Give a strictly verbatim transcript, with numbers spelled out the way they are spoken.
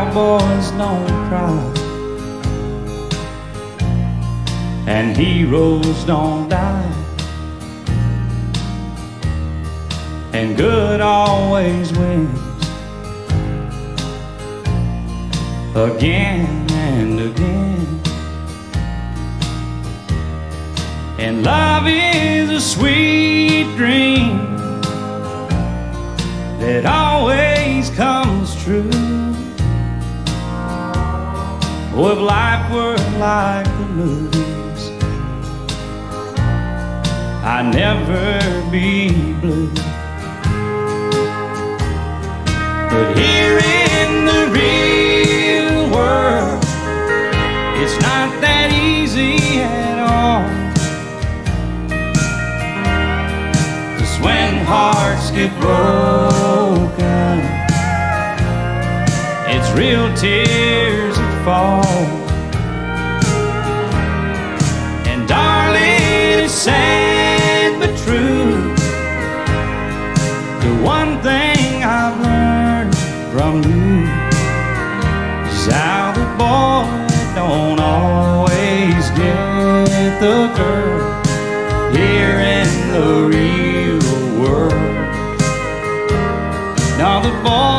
cowboys don't cry, and heroes don't die, and good always wins again and again. And love is a sweet dream that always comes true. Oh, if life were like the movies, I'd never be blue. But here in the real world, it's not that easy at all. 'Cause when hearts get broken, it's real tears that fall. And darling, it's sad but true, the one thing I've learned from you is how the boy don't always get the girl here in the real world. Now the boy